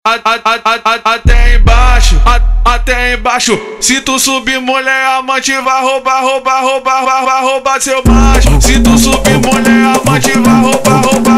Até embaixo, até embaixo. Se tu subir, mulher amante, vai roubar seu macho. Se tu subir, mulher amante, vai roubar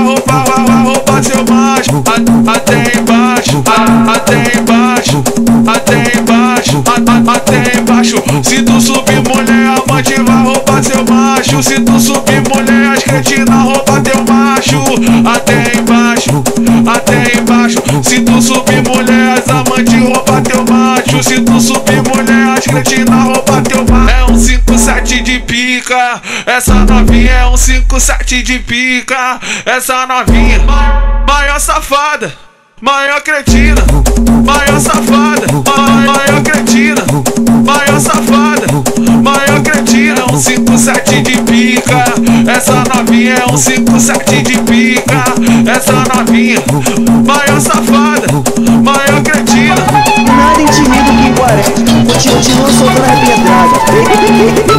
seu macho. Até embaixo, até embaixo, até embaixo, até embaixo. Se tu subir, mulher amante, vai roubar seu macho. Se tu subir, mulher, as cretinas rouba teu macho. Até embaixo, até embaixo. Se tu subir, mulher, as amantes rouba teu macho. Se tu subir, mulher, as cretinas rouba teu macho. É um 5-7 de pica, essa novinha é um 5-7 de pica. Essa novinha, maior safada, maior cretina, maior safada, maior cretina, maior safada, maior cretina. É um 5-7 de pica, essa novinha é um 5-7 de pica. Essa novinha, maior safada, maior cretina. Nada intimida o Pinguaré, continua soltando a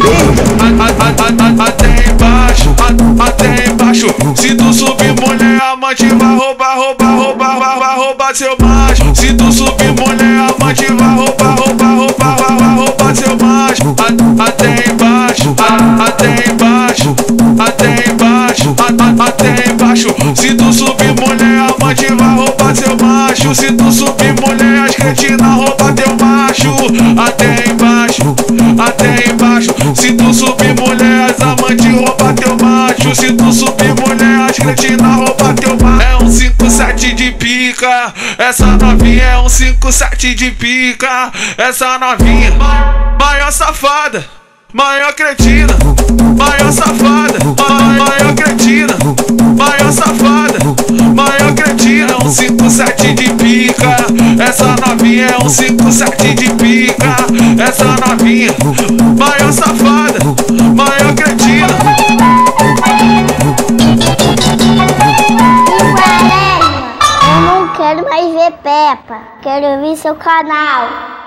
pedrada. Até embaixo, até embaixo. Se tu subir, mulher amante, vai roubar seu macho. Se tu subir, mulher amante, vai roubar seu macho. Até embaixo, até embaixo, até embaixo, até embaixo. Se tu subir, mulher amante, vai roubar seu macho. Se tu subir, mulher, as cretinas rouba teu macho. Até embaixo, até embaixo. Se tu subir, mulher, as amantes rouba teu macho. Se tu subir, mulher, as cretinas rouba teu macho. É um 5-7 de pica, essa novinha é um 5-7 de pica. Essa novinha, maior safada, maior cretina, maior safada, maior cretina, maior safada, maior cretina. É um 5-7 de pica, essa novinha é um 5-7 de pica. Essa novinha, maior safada, maior cretina. Eu não quero mais ver Peppa, quero ver seu canal.